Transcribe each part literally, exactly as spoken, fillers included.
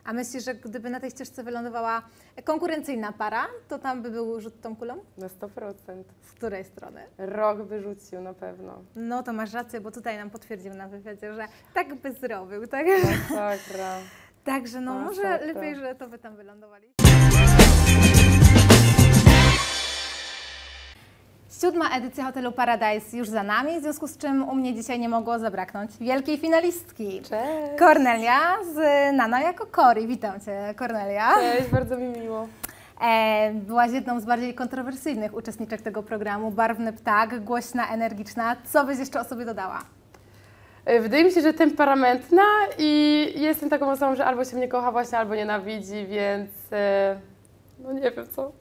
A myślisz, że gdyby na tej ścieżce wylądowała konkurencyjna para, to tam by był rzut tą kulą? Na sto procent. Z której strony? Rok by rzucił na pewno. No to masz rację, bo tutaj nam potwierdził na wywiadzie, że tak by zrobił, tak? Masakra. Także no może Masakra. lepiej, że to wy tam wylądowali. Siódma edycja Hotelu Paradise już za nami, w związku z czym u mnie dzisiaj nie mogło zabraknąć wielkiej finalistki. Cześć. Kornelia, znana jako Kori. Witam Cię, Kornelia. Cześć, bardzo mi miło. E, byłaś jedną z bardziej kontrowersyjnych uczestniczek tego programu. Barwny ptak, głośna, energiczna. Co byś jeszcze o sobie dodała? Wydaje mi się, że temperamentna i jestem taką osobą, że albo się mnie kocha właśnie, albo nienawidzi, więc no nie wiem co,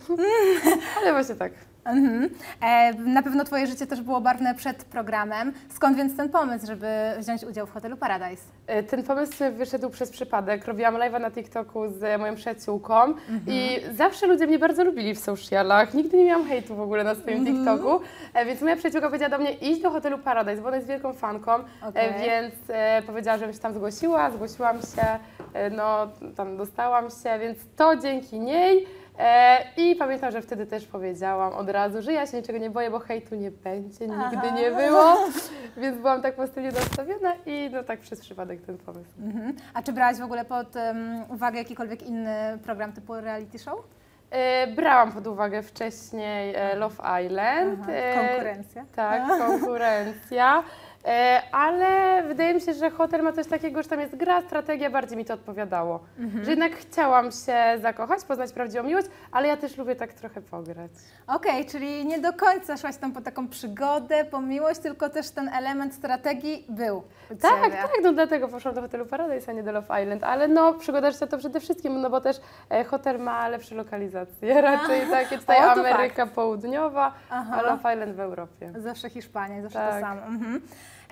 ale właśnie tak. Mhm. E, na pewno Twoje życie też było barwne przed programem. Skąd więc ten pomysł, żeby wziąć udział w Hotelu Paradise? Ten pomysł wyszedł przez przypadek. Robiłam live'a na TikToku z moją przyjaciółką mhm. i zawsze ludzie mnie bardzo lubili w socialach. Nigdy nie miałam hejtu w ogóle na swoim mhm. TikToku, e, więc moja przyjaciółka powiedziała do mnie: idź do Hotelu Paradise, bo ona jest wielką fanką, okay. e, więc e, powiedziała, żebym się tam zgłosiła, zgłosiłam się, e, no tam dostałam się, więc to dzięki niej. E, I pamiętam, że wtedy też powiedziałam od razu, że ja się niczego nie boję, bo hejtu nie będzie, nigdy Aha. nie było, więc byłam tak pozytywnie nastawiona i no tak przez przypadek ten pomysł. Mhm. A czy brałaś w ogóle pod um, uwagę jakikolwiek inny program typu reality show? E, brałam pod uwagę wcześniej e, Love Island. Aha. Konkurencja. E, tak, konkurencja. E, ale wydaje mi się, że hotel ma coś takiego, że tam jest gra, strategia, bardziej mi to odpowiadało. Mhm. Że jednak chciałam się zakochać, poznać prawdziwą miłość, ale ja też lubię tak trochę pograć. Okej, okay, czyli nie do końca szłaś tam po taką przygodę, po miłość, tylko też ten element strategii był. Tak, ciebie. tak, no dlatego poszłam do Hotelu Paradise, a nie do Love Island, ale no przygoda życia to przede wszystkim, no bo też e, hotel ma lepsze lokalizacje, raczej Aha. takie tutaj o, Ameryka fakt. Południowa, Aha. a Love Island w Europie. Zawsze Hiszpania, zawsze tak. to samo. Mhm.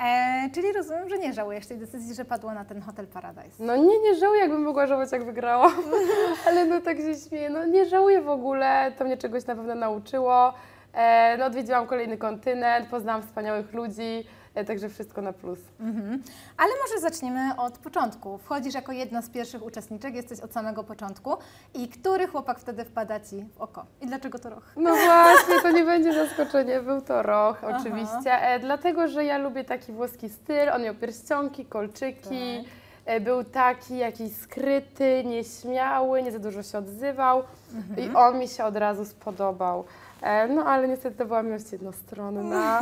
E, czyli rozumiem, że nie żałujesz tej decyzji, że padło na ten Hotel Paradise. No nie, nie żałuję, jakbym mogła żałować, jak wygrałam, ale no tak się śmieję, no nie żałuję w ogóle, to mnie czegoś na pewno nauczyło. E, no odwiedziłam kolejny kontynent, poznałam wspaniałych ludzi, e, także wszystko na plus. Mhm. Ale może zaczniemy od początku. Wchodzisz jako jedna z pierwszych uczestniczek, jesteś od samego początku. I który chłopak wtedy wpada Ci w oko? I dlaczego to Roch? No właśnie, to nie będzie zaskoczenie, był to Roch oczywiście, e, dlatego, że ja lubię taki włoski styl, on miał pierścionki, kolczyki, tak. Był taki jakiś skryty, nieśmiały, nie za dużo się odzywał mhm. i on mi się od razu spodobał. E, no ale niestety to była miłość jednostronna,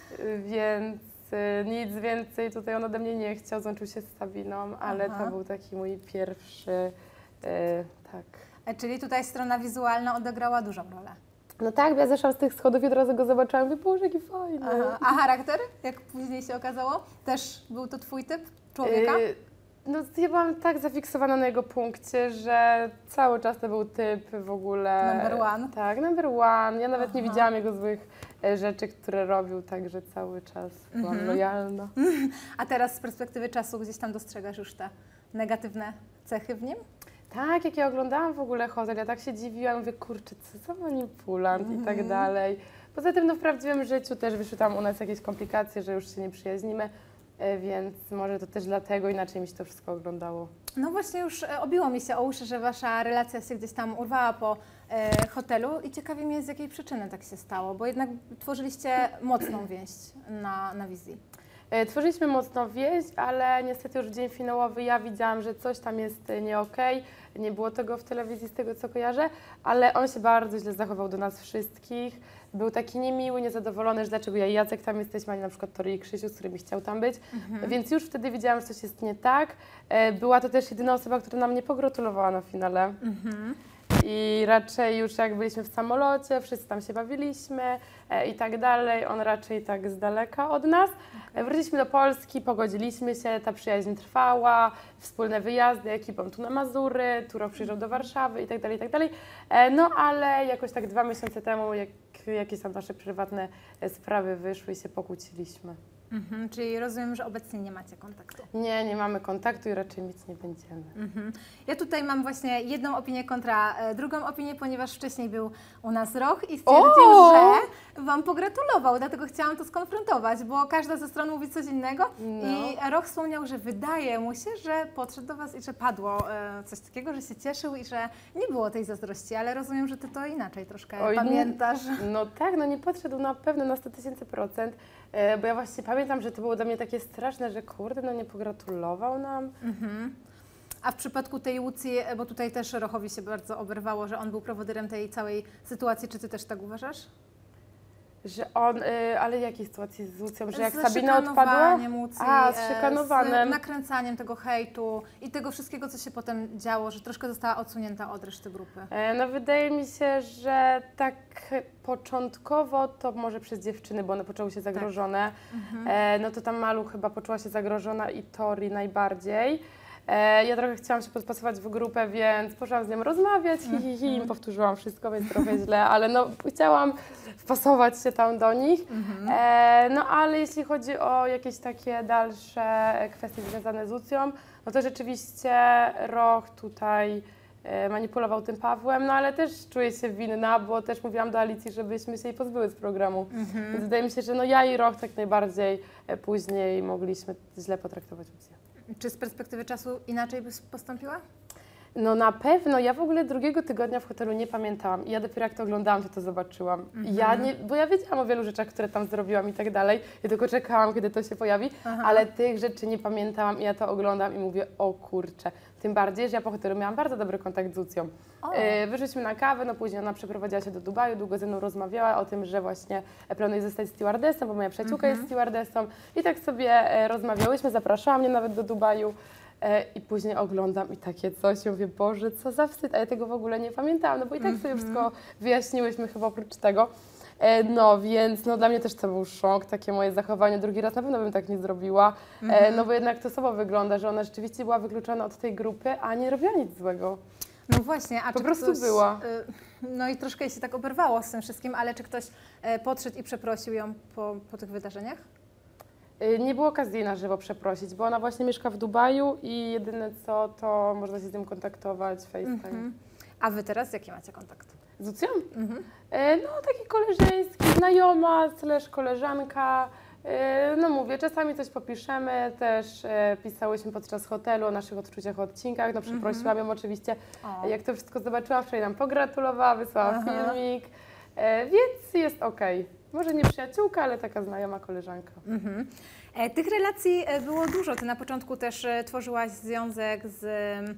więc nic więcej tutaj on ode mnie nie chciał, złączył się z Sabiną, ale Aha. to był taki mój pierwszy, e, tak. E, czyli tutaj strona wizualna odegrała dużą rolę. No tak, ja zeszłam z tych schodów i od razu go zobaczyłam i mówię, Boże, jaki fajny. Aha. A charakter, jak później się okazało? Też był to Twój typ człowieka? Yy, no ja byłam tak zafiksowana na jego punkcie, że cały czas to był typ w ogóle... Number one? Tak, number one. Ja nawet Aha. nie widziałam jego złych rzeczy, które robił, także cały czas byłam mhm. lojalna. A teraz z perspektywy czasu gdzieś tam dostrzegasz już te negatywne cechy w nim? Tak, jak ja oglądałam w ogóle hotel, ja tak się dziwiłam, mówię, kurczę, co za manipulant mm. i tak dalej. Poza tym no, w prawdziwym życiu też wyszły tam u nas jakieś komplikacje, że już się nie przyjaźnimy, więc może to też dlatego inaczej mi się to wszystko oglądało. No właśnie już obiło mi się o uszy, że Wasza relacja się gdzieś tam urwała po e, hotelu i ciekawi mnie, z jakiej przyczyny tak się stało, bo jednak tworzyliście mocną więź na, na wizji. Tworzyliśmy mocno więź, ale niestety już w dzień finałowy ja widziałam, że coś tam jest nie okej. Nie było tego w telewizji z tego, co kojarzę, ale on się bardzo źle zachował do nas wszystkich. Był taki niemiły, niezadowolony, że dlaczego ja i Jacek tam jesteśmy, a nie na przykład Tori i Krzysiu, z którymi chciał tam być. Mhm. Więc już wtedy wiedziałam, że coś jest nie tak. Była to też jedyna osoba, która nam nie pogratulowała na finale. Mhm. I raczej już jak byliśmy w samolocie, wszyscy tam się bawiliśmy e, i tak dalej, on raczej tak z daleka od nas. Okay. Wróciliśmy do Polski, pogodziliśmy się, ta przyjaźń trwała, wspólne wyjazdy ekipą tu na Mazury, tu rok przyjeżdżał do Warszawy i tak dalej, i tak dalej. E, no ale jakoś tak dwa miesiące temu, jak jakieś tam nasze prywatne sprawy wyszły i się pokłóciliśmy. Mhm, czyli rozumiem, że obecnie nie macie kontaktu. Nie, nie mamy kontaktu i raczej nic nie będziemy. Mhm. Ja tutaj mam właśnie jedną opinię kontra e, drugą opinię, ponieważ wcześniej był u nas Roch i stwierdził, o! że Wam pogratulował, dlatego chciałam to skonfrontować, bo każda ze stron mówi coś innego No. i Roch wspomniał, że wydaje mu się, że podszedł do Was i że padło e, coś takiego, że się cieszył i że nie było tej zazdrości, ale rozumiem, że Ty to inaczej troszkę Oj, pamiętasz. No tak, no nie podszedł na pewno na sto tysięcy procent, e, bo ja właśnie pamiętam, że to było dla mnie takie straszne, że kurde, no nie pogratulował nam. Mhm. A w przypadku tej Łucji, bo tutaj też Rochowi się bardzo oberwało, że on był prowodyrem tej całej sytuacji, czy Ty też tak uważasz? Że on, y, ale jakiej sytuacji z Lucją, że jak Z Sabina odpadła? szykanowaniem Łucji, A, z e, szykanowanym. z nakręcaniem tego hejtu i tego wszystkiego, co się potem działo, że troszkę została odsunięta od reszty grupy. E, No wydaje mi się, że tak początkowo to może przez dziewczyny, bo one poczuły się zagrożone. Mhm. E, no to tam Malu chyba poczuła się zagrożona i Tori najbardziej. E, ja trochę chciałam się podpasować w grupę, więc poszłam z nią rozmawiać, hi, hi, hi, im powtórzyłam wszystko, więc trochę źle, ale no chciałam wpasować się tam do nich. Mhm. E, no ale jeśli chodzi o jakieś takie dalsze kwestie związane z Lucją, no to rzeczywiście Roch tutaj e, manipulował tym Pawłem, no ale też czuję się winna, bo też mówiłam do Alicji, żebyśmy się jej pozbyły z programu. Mhm. Więc wydaje mi się, że no ja i Roch tak najbardziej e, później mogliśmy źle potraktować Lucję. Czy z perspektywy czasu inaczej byś postąpiła? No na pewno, ja w ogóle drugiego tygodnia w hotelu nie pamiętałam i ja dopiero jak to oglądałam, to to zobaczyłam. Mhm. Ja nie, bo ja wiedziałam o wielu rzeczach, które tam zrobiłam i tak dalej, ja tylko czekałam, kiedy to się pojawi, Aha. ale tych rzeczy nie pamiętałam i ja to oglądam i mówię, o kurczę. Tym bardziej, że ja po hotelu miałam bardzo dobry kontakt z Lucją. O. Yy, wyszliśmy na kawę, no później ona przeprowadziła się do Dubaju, długo ze mną rozmawiała o tym, że właśnie planuje zostać stewardessą, bo moja przyjaciółka Mhm. jest stewardessą i tak sobie e, rozmawiałyśmy, zapraszała mnie nawet do Dubaju. E, I później oglądam i takie coś, i mówię, Boże, co za wstyd, a ja tego w ogóle nie pamiętałam, no bo i tak sobie wszystko wyjaśniłyśmy chyba oprócz tego. E, no więc no, dla mnie też to był szok, takie moje zachowanie, drugi raz na pewno bym tak nie zrobiła, e, no bo jednak to samo wygląda, że ona rzeczywiście była wykluczona od tej grupy, a nie robiła nic złego. No właśnie, a Po czy prostu ktoś, była. y, No i troszkę jej się tak oberwało z tym wszystkim, ale czy ktoś e, podszedł i przeprosił ją po, po tych wydarzeniach? Y, Nie było okazji jej na żywo przeprosić, bo ona właśnie mieszka w Dubaju i jedyne co, to można się z nią kontaktować, FaceTime. Mhm. A Wy teraz jaki macie kontakt? Z Lucją? Mhm. E, No taki koleżeński, znajoma, slash koleżanka. E, No mówię, czasami coś popiszemy, też e, pisałyśmy podczas hotelu o naszych odczuciach, o odcinkach, no przeprosiłam ją oczywiście, O. jak to wszystko zobaczyła, wczoraj nam pogratulowała, wysłała Aha. filmik, e, więc jest okej. Może nie przyjaciółka, ale taka znajoma koleżanka. Mhm. E, Tych relacji e, było dużo. Ty na początku też e, tworzyłaś związek z...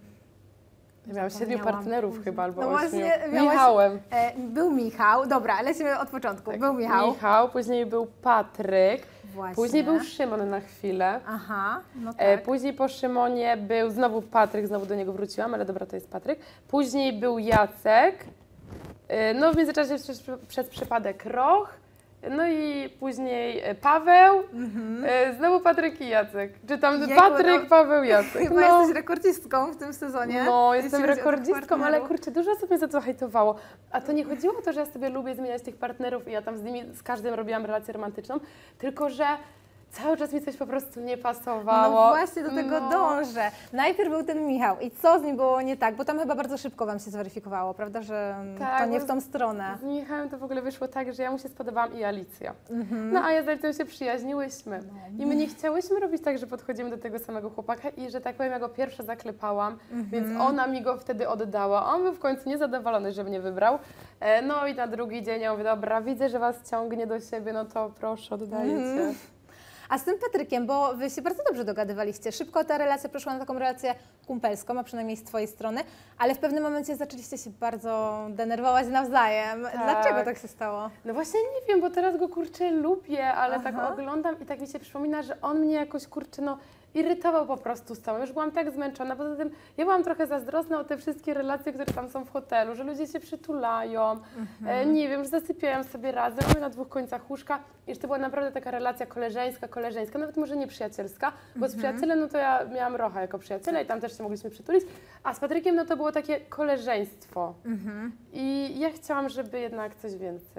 Ja miałam siedmiu Zapomniałam. partnerów chyba, albo No ośmiu. właśnie, miałaś- Michałem. E, Był Michał, dobra, lecimy od początku. Tak. Był Michał. Michał, później był Patryk, Właśnie. później był Szymon na chwilę. Aha, no tak. E, Później po Szymonie był znowu Patryk, znowu do niego wróciłam, ale dobra, to jest Patryk. Później był Jacek, e, no w międzyczasie przez, przez przypadek Roch, no i później e, Paweł, Mhm. e, znowu Patryk i Jacek. Czy tam Jejku, Patryk, no, Paweł, Jacek. Chyba No, jesteś rekordzistką w tym sezonie. no jeśli jestem chodzi o tych rekordzistką, ale partnerów. kurczę, dużo osób mnie za to hejtowało. A to nie chodziło o to, że ja sobie lubię zmieniać tych partnerów i ja tam z nimi, z każdym robiłam relację romantyczną, tylko że cały czas mi coś po prostu nie pasowało. No właśnie do tego No. dążę. Najpierw był ten Michał i co z nim było nie tak? Bo tam chyba bardzo szybko Wam się zweryfikowało, prawda, że mm, Tak, to nie bo w tą stronę. Z Michałem to w ogóle wyszło tak, że ja mu się spodobałam i Alicja. Mhm. No a ja z Alicją się przyjaźniłyśmy. No. I my nie chciałyśmy robić tak, że podchodzimy do tego samego chłopaka i że tak powiem, ja go pierwsza zaklepałam, Mhm. więc ona mi go wtedy oddała. On był w końcu niezadowolony, że mnie wybrał. E, No i na drugi dzień ja mówię, dobra, widzę, że was ciągnie do siebie, no to proszę, oddaję cię. Mhm. A z tym Patrykiem, bo Wy się bardzo dobrze dogadywaliście. Szybko ta relacja przeszła na taką relację kumpelską, a przynajmniej z Twojej strony, ale w pewnym momencie zaczęliście się bardzo denerwować nawzajem. Tak. Dlaczego tak się stało? No właśnie nie wiem, bo teraz go kurczę lubię, ale Aha. tak oglądam i tak mi się przypomina, że on mnie jakoś kurczę no irytował po prostu z tą. Już byłam tak zmęczona, poza tym ja byłam trochę zazdrosna o te wszystkie relacje, które tam są w hotelu, że ludzie się przytulają, e, nie wiem, że zasypiają sobie razem, mamy na dwóch końcach łóżka i że to była naprawdę taka relacja koleżeńska, koleżeńska, nawet może nie przyjacielska, bo z przyjacielem no to ja miałam Rocha jako przyjaciela i tam też się mogliśmy przytulić, a z Patrykiem no to było takie koleżeństwo Mhm. i ja chciałam, żeby jednak coś więcej.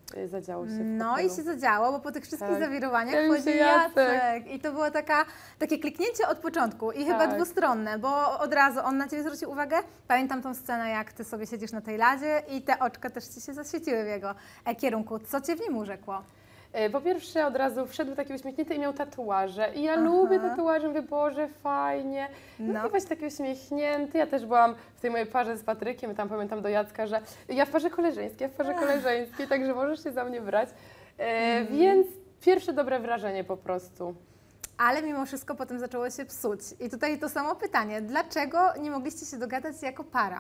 y, zadziało się w No hotelu. i się zadziało, bo po tych wszystkich Tak. zawirowaniach Pojawił wchodzi się Jacek. Jacek. I to było taka, takie kliknięcie od początku i chyba Tak. dwustronne, bo od razu on na Ciebie zwrócił uwagę. Pamiętam tą scenę, jak Ty sobie siedzisz na tej ladzie i te oczka też Ci się zaświeciły w jego e, kierunku. Co Cię w nim urzekło? Y, Po pierwsze od razu wszedł taki uśmiechnięty i miał tatuaże. I ja Aha. lubię tatuaże, mówię, Boże, fajnie. No, No. i właśnie taki uśmiechnięty. Ja też byłam w tej mojej parze z Patrykiem, tam pamiętam do Jacka, że ja w parze koleżeńskiej, ja w parze koleżeńskiej, także możesz się za mnie brać. E, Mhm. Więc pierwsze dobre wrażenie po prostu. Ale mimo wszystko potem zaczęło się psuć. I tutaj to samo pytanie, dlaczego nie mogliście się dogadać jako para?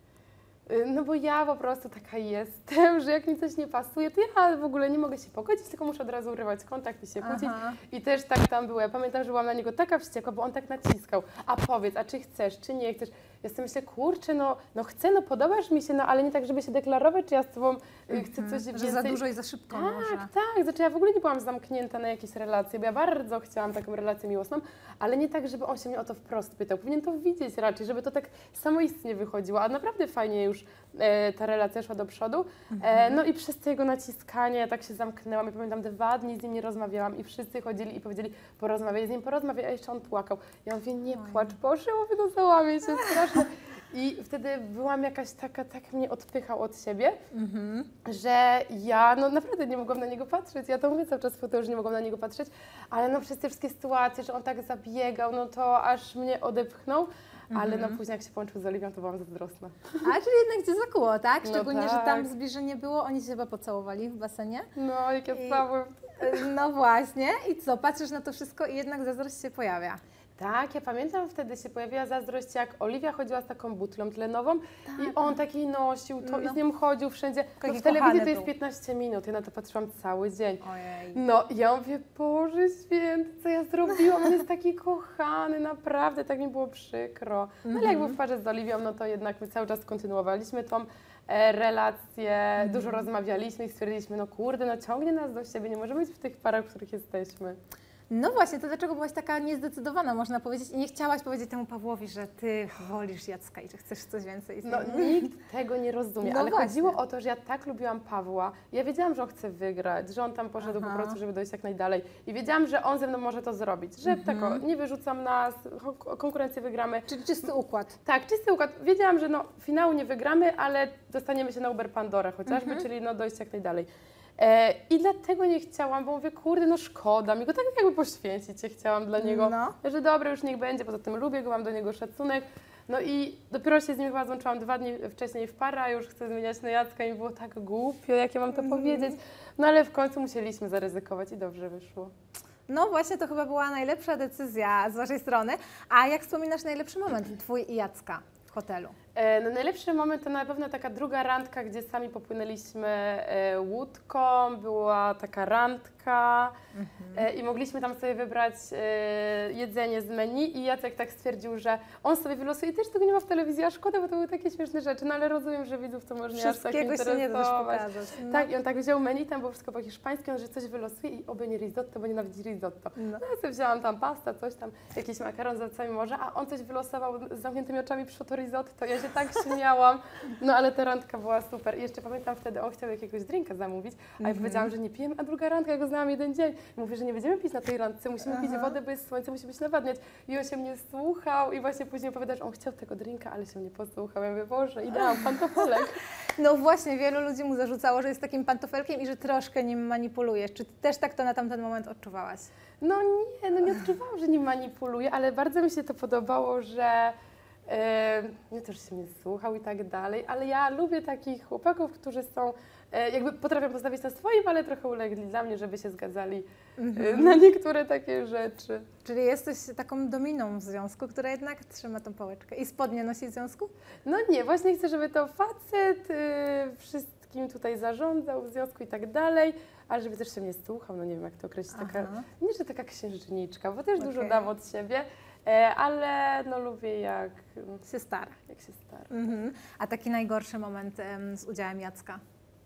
Y, No bo ja po prostu taka jestem, że jak mi coś nie pasuje, to ja w ogóle nie mogę się pogodzić, tylko muszę od razu urywać kontakt i się kłócić. Aha. I też tak tam było. Ja pamiętam, że byłam na niego taka wściekła, bo on tak naciskał. A powiedz, a czy chcesz, czy nie chcesz? Ja sobie myślę, kurczę, no, no chcę, no podobasz mi się, no ale nie tak, żeby się deklarować, czy ja z tobą y, chcę coś Że więcej. za dużo i za szybko może. Tak, tak. Znaczy ja w ogóle nie byłam zamknięta na jakieś relacje, bo ja bardzo chciałam taką relację miłosną, ale nie tak, żeby on się mnie o to wprost pytał. Powinien to widzieć raczej, żeby to tak samoistnie wychodziło, a naprawdę fajnie już e, ta relacja szła do przodu. E, no i przez to jego naciskanie ja tak się zamknęłam. Ja pamiętam, dwa dni z nim nie rozmawiałam i wszyscy chodzili i powiedzieli, porozmawiaj z nim, porozmawiaj, a jeszcze on płakał. Ja mówię, nie płacz, Boże, mówię, no załamie się strasznie. I wtedy byłam jakaś taka, tak mnie odpychał od siebie, Mhm. że ja no naprawdę nie mogłam na niego patrzeć. Ja to mówię cały czas w to, że nie mogłam na niego patrzeć, ale no przez te wszystkie sytuacje, że on tak zabiegał, no to aż mnie odepchnął. Ale no później jak się połączył z Oliwią, to byłam zazdrosna. A, czyli jednak Cię zakuło, tak? No Szczególnie, że tak. tam zbliżenie było, oni się chyba pocałowali w basenie. No, jak ja I- spałam. No właśnie. I co, patrzysz na to wszystko i jednak zazdrość się pojawia. Tak, ja pamiętam, wtedy się pojawiła zazdrość, jak Oliwia chodziła z taką butlą tlenową i on taki nosił to i No. z nią chodził wszędzie. No, Taki w telewizji kochany to jest był. piętnaście minut, ja na to patrzyłam cały dzień. Ojej. No i ja mówię, Boże Święty, co ja zrobiłam? On jest taki kochany, naprawdę, tak mi było przykro. No ale jak był w parze z Oliwią, no to jednak my cały czas kontynuowaliśmy tą e, relację, dużo rozmawialiśmy i stwierdziliśmy, no kurde, no ciągnie nas do siebie, nie możemy być w tych parach, w których jesteśmy. No właśnie, to dlaczego byłaś taka niezdecydowana, można powiedzieć, i nie chciałaś powiedzieć temu Pawłowi, że Ty wolisz Jacka i że chcesz coś więcej z nim? No nikt tego nie rozumie, No ale właśnie. chodziło o to, że ja tak lubiłam Pawła. Ja wiedziałam, że on chce wygrać, że on tam poszedł Aha. po prostu, żeby dojść jak najdalej. I wiedziałam, że on ze mną może to zrobić, że tak o, nie wyrzucam nas, kon- konkurencję wygramy. Czyli czysty układ. Tak, czysty układ. Wiedziałam, że no, finału nie wygramy, ale dostaniemy się na Uber Pandora chociażby, Mhm. czyli no, dojść jak najdalej. E, I dlatego nie chciałam, bo mówię, kurde, no szkoda mi go, tak jakby poświęcić się chciałam dla niego. No. Że dobra, już niech będzie, poza tym lubię go, mam do niego szacunek. No i dopiero się z nim chyba złączyłam dwa dni wcześniej w parę, a już chcę zmieniać na Jacka i mi było tak głupio, jak ja mam to powiedzieć. No ale w końcu musieliśmy zaryzykować i dobrze wyszło. No właśnie, to chyba była najlepsza decyzja z Waszej strony. A jak wspominasz najlepszy moment Twój i Jacka w hotelu? E, No najlepszy moment to na pewno taka druga randka, gdzie sami popłynęliśmy e, łódką, była taka randka e, i mogliśmy tam sobie wybrać e, jedzenie z menu i Jacek tak stwierdził, że on sobie wylosuje, też tego nie ma w telewizji, a szkoda, bo to były takie śmieszne rzeczy, no ale rozumiem, że widzów to może nie aż tak Wszystkiego się nie da też interesować. pokazać. No. Tak, i on tak wziął menu, tam było wszystko po hiszpańsku, on że coś wylosuje i oby nie risotto, bo nienawidzi risotto. No. No ja sobie wzięłam tam pasta, coś tam, jakiś makaron z owocami morza, a on coś wylosował z zamkniętymi oczami, przyszło to risotto, ja się tak śmiałam, no ale ta randka była super. I jeszcze pamiętam wtedy, on chciał jakiegoś drinka zamówić, a ja powiedziałam, że nie pijemy, a druga randka, ja go znałam jeden dzień. I mówię, że nie będziemy pić na tej randce, musimy pić wodę, bo jest słońce, musimy się nawadniać. I on się mnie słuchał i właśnie później opowiada, że on chciał tego drinka, ale się mnie posłuchał. Ja mówię, Boże, ideał, pantofelek. No właśnie, wielu ludzi mu zarzucało, że jest takim pantofelkiem i że troszkę nim manipulujesz. Czy Ty też tak to na tamten moment odczuwałaś? No nie, no nie odczuwałam, że nim manipuluję, ale bardzo mi się to podobało, że e, nie też się mnie słuchał i tak dalej, ale ja lubię takich chłopaków, którzy są, e, jakby potrafią postawić na swoim, ale trochę ulegli dla mnie, żeby się zgadzali e, na niektóre takie rzeczy. Czyli jesteś taką dominą w związku, która jednak trzyma tą pałeczkę. I spodnie nosi w związku? No nie, właśnie chcę, żeby to facet e, wszystkim tutaj zarządzał w związku i tak dalej, ale żeby też się mnie słuchał, no nie wiem jak to określić, taka, Aha. nie że taka księżniczka, bo też dużo Okej. dam od siebie, e, ale no lubię jak, Się stara. jak się stara. Mhm. A taki najgorszy moment em, z udziałem Jacka?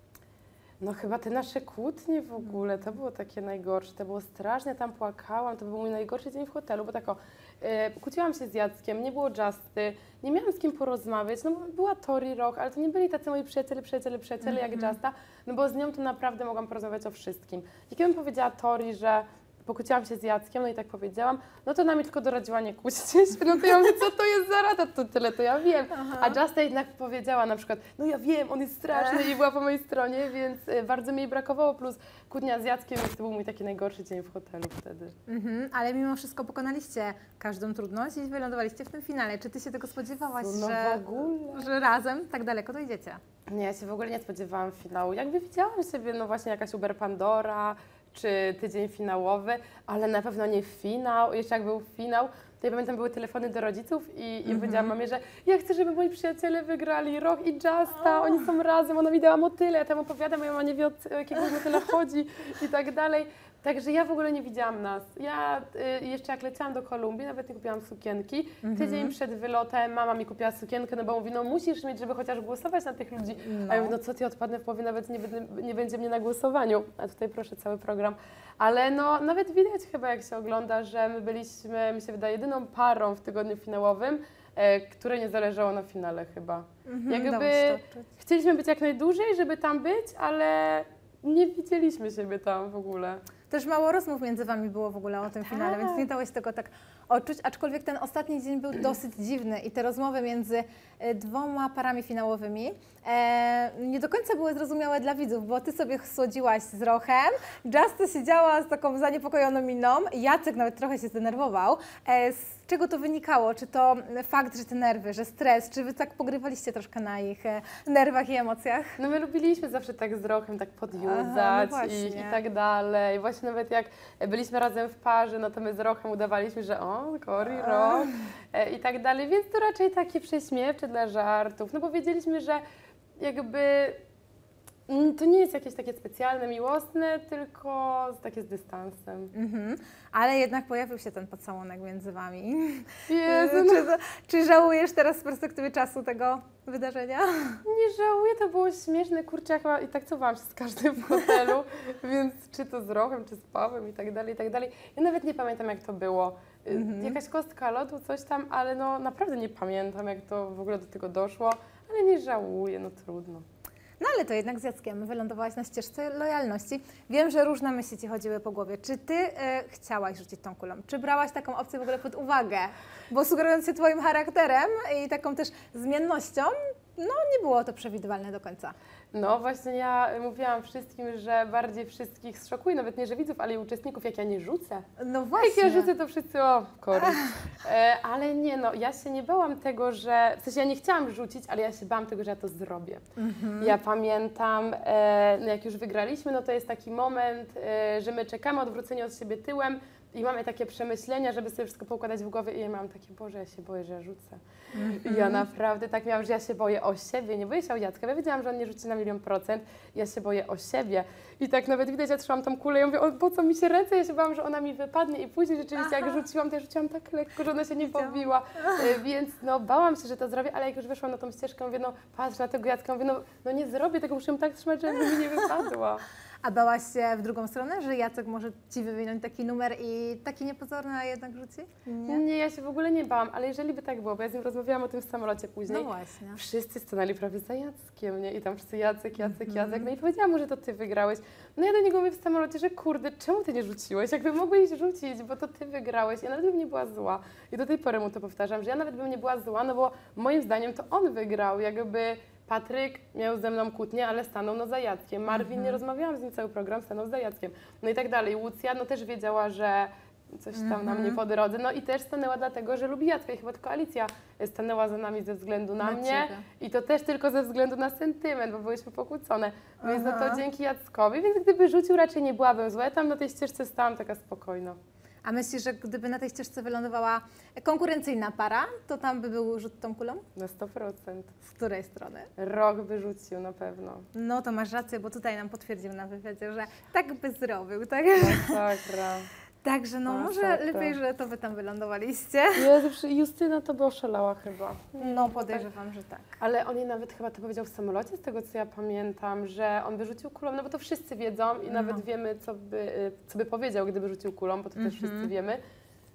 No chyba te nasze kłótnie w ogóle, to było takie najgorsze, to było strasznie, tam płakałam, to był mój najgorszy dzień w hotelu, bo tak o, e, kłóciłam się z Jackiem, nie było Justy, nie miałam z kim porozmawiać, no bo była Tori Rock, ale to nie byli tacy moi przyjaciele, przyjaciele, przyjaciele jak Justa, no bo z nią to naprawdę mogłam porozmawiać o wszystkim. I kiedy bym powiedziała Tori, że pokłóciłam się z Jackiem, no i tak powiedziałam, no to ona mi tylko doradziła nie kłócić się, no to ja mówię, co to jest za rada, to tyle, to ja wiem. Aha. A Justa jednak powiedziała na przykład, no ja wiem, on jest straszny i była po mojej stronie, więc y, bardzo mi jej brakowało, plus kłótnia z Jackiem, więc to był mój taki najgorszy dzień w hotelu wtedy. Mhm, ale mimo wszystko pokonaliście każdą trudność i wylądowaliście w tym finale. Czy ty się tego spodziewałaś, No że, w ogóle. że razem tak daleko dojdziecie? Nie, ja się w ogóle nie spodziewałam finału. Jakby widziałam siebie, no właśnie jakaś Uber Pandora, czy tydzień finałowy, ale na pewno nie finał. Jeszcze jak był finał, to ja pamiętam, były telefony do rodziców i, i Mhm. powiedziałam mamie, że ja chcę, żeby moi przyjaciele wygrali Rock i Justa, oni są razem, ona mi dała motyle, ja tam opowiadam, moja mama nie wie, o co- o jakiego motyla chodzi i tak dalej. Także ja w ogóle nie widziałam nas. Ja y, jeszcze jak leciałam do Kolumbii, nawet nie kupiłam sukienki. Tydzień przed wylotem mama mi kupiła sukienkę, no bo mówi, no musisz mieć, żeby chociaż głosować na tych ludzi. A ja mówię, no co ty, odpadnę w połowie, nawet nie, będę- nie będzie mnie na głosowaniu. A tutaj proszę, cały program. Ale no nawet widać chyba, jak się ogląda, że my byliśmy, mi się wydaje, jedyną parą w tygodniu finałowym, e, które nie zależało na finale chyba. Mhm, Jakby dało się to odczuć. chcieliśmy być jak najdłużej, żeby tam być, ale nie widzieliśmy siebie tam w ogóle. Też mało rozmów między wami było w ogóle o tym finale, Tak. więc nie dałeś tego tak odczuć, aczkolwiek ten ostatni dzień był dosyć dziwny i te rozmowy między e, dwoma parami finałowymi e, nie do końca były zrozumiałe dla widzów, bo ty sobie słodziłaś z Rochem, Justa siedziała z taką zaniepokojoną miną, Jacek nawet trochę się zdenerwował. E, z czego to wynikało? Czy to fakt, że te nerwy, że stres, czy wy tak pogrywaliście troszkę na ich e, nerwach i emocjach? No my lubiliśmy zawsze tak z Rochem, tak podjudzać Aha, no i, właśnie. i tak dalej. Właśnie nawet jak byliśmy razem w parze, no to my z Rochem udawaliśmy, że o, Cory, Roch e, i tak dalej. Więc to raczej takie prześmiewcze dla żartów. No bo wiedzieliśmy, że jakby mm, to nie jest jakieś takie specjalne, miłosne, tylko z- takie z dystansem. Mhm. Ale jednak pojawił się ten pocałunek między wami. Jezu, no, Czy, to, czy żałujesz teraz z perspektywy czasu tego wydarzenia? nie żałuję, to było śmieszne. Kurczę, ja chyba i tak cofałam się z każdym w hotelu, więc czy to z Rochem, czy z Pawłem i tak dalej, i tak dalej. Ja nawet nie pamiętam, jak to było. Y, Mhm. Jakaś kostka lodu, coś tam, ale no naprawdę nie pamiętam, jak to w ogóle do tego doszło, ale nie żałuję, no trudno. No ale to jednak z Jackiem wylądowałaś na ścieżce lojalności. Wiem, że różne myśli Ci chodziły po głowie. Czy Ty e, chciałaś rzucić tą kulą? Czy brałaś taką opcję w ogóle pod uwagę? Bo sugerując się Twoim charakterem i taką też zmiennością, no nie było to przewidywalne do końca. No właśnie ja mówiłam wszystkim, że bardziej wszystkich zszokuję, nawet nie, że widzów, ale i uczestników, jak ja nie rzucę. No Jak właśnie. ja rzucę, to wszyscy, o, Cory. E, ale nie, no, ja się nie bałam tego, że, w sensie ja nie chciałam rzucić, ale ja się bałam tego, że ja to zrobię. Mhm. Ja pamiętam, e, no jak już wygraliśmy, no to jest taki moment, e, że my czekamy, odwróceni od siebie tyłem i mamy takie przemyślenia, żeby sobie wszystko poukładać w głowie i ja miałam takie, Boże, ja się boję, że ja rzucę. I ja naprawdę tak miałam, że ja się boję o siebie, nie boję się o Jacka, ja wiedziałam, że on nie rzuci na milion procent, ja się boję o siebie. I tak nawet widać, ja trzymałam tą kulę i ja mówię, o, po co mi się ręce, ja się bałam, że ona mi wypadnie i później rzeczywiście Aha. jak rzuciłam, to ja rzuciłam tak lekko, że ona się nie Widziałam. pobiła, e, więc no bałam się, że to zrobię, ale jak już weszłam na tą ścieżkę, mówię, no patrz na tego Jacka, mówię, no, no nie zrobię tego, muszę ją tak trzymać, żeby mi nie wypadła. A bałaś się w drugą stronę, że Jacek może Ci wywinąć taki numer i taki niepozorny, a jednak rzuci? Nie, ja się w ogóle nie bałam, ale jeżeli by tak było, bo ja z nim rozmawiałam o tym w samolocie później, No właśnie. wszyscy stanęli prawie za Jackiem, nie? I tam wszyscy Jacek, Jacek, Mhm. Jacek. No i powiedziałam mu, że to ty wygrałeś. No ja do niego mówię w samolocie, że kurde, czemu ty nie rzuciłeś? Jakby mogłeś rzucić, bo to ty wygrałeś. Ja nawet bym nie była zła. I do tej pory mu to powtarzam, że ja nawet bym nie była zła, no bo moim zdaniem to on wygrał. Jakby Patryk miał ze mną kłótnię, ale stanął no za Jackiem. Marvin, nie rozmawiałam z nim cały program, stanął za Jackiem. No i tak dalej. Łucja no też wiedziała, że coś tam nam nie po drodze. No i też stanęła dlatego, że lubi Jacka i chyba tylko Alicja stanęła za nami ze względu na, Na mnie. ciebie. I to też tylko ze względu na sentyment, bo byłyśmy pokłócone. Więc no Aha. to dzięki Jackowi, więc gdyby rzucił, raczej nie byłabym zła. Ja tam na tej ścieżce stałam taka spokojna. A myślisz, że gdyby na tej ścieżce wylądowała konkurencyjna para, to tam by był rzut tą kulą? Na sto procent. Z której strony? Rok by rzucił na pewno. No to masz rację, bo tutaj nam potwierdził na wywiadzie, że tak by zrobił, tak? Masakra. Także no może Masakra. lepiej, że to wy tam wylądowaliście. Jezu, przy- Justyna to by oszalała chyba. No podejrzewam, że tak. Ale on jej nawet chyba to powiedział w samolocie, z tego co ja pamiętam, że on by rzucił kulą, no bo to wszyscy wiedzą i nawet No. wiemy, co by, y, co by powiedział, gdyby rzucił kulą, bo to też Mhm. wszyscy wiemy.